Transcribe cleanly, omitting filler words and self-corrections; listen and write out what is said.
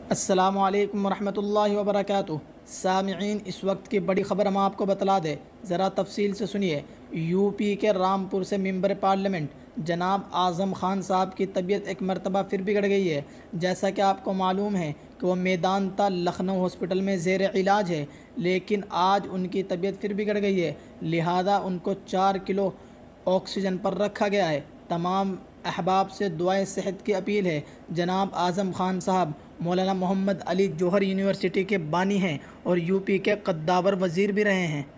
अस्सलामु अलैकुम वरहमतुल्लाहि वबरकातुहू। सामिईन, इस वक्त की बड़ी ख़बर हम आपको बतला दें, ज़रा तफसील से सुनिए। यूपी के रामपुर से मेंबर पार्लियामेंट जनाब आज़म ख़ान साहब की तबीयत एक मरतबा फिर बिगड़ गई है। जैसा कि आपको मालूम है कि वो मेदांता लखनऊ हॉस्पिटल में ज़ेर इलाज है, लेकिन आज उनकी तबीयत फिर बिगड़ गई है। लिहाजा उनको 4 किलो ऑक्सीजन पर रखा गया है। तमाम अहबाब से दुआए सेहत की अपील है। जनाब आज़म ख़ान साहब मौलाना मोहम्मद अली जौहर यूनिवर्सिटी के बानी हैं और यूपी के कद्दावर वज़ीर भी रहे हैं।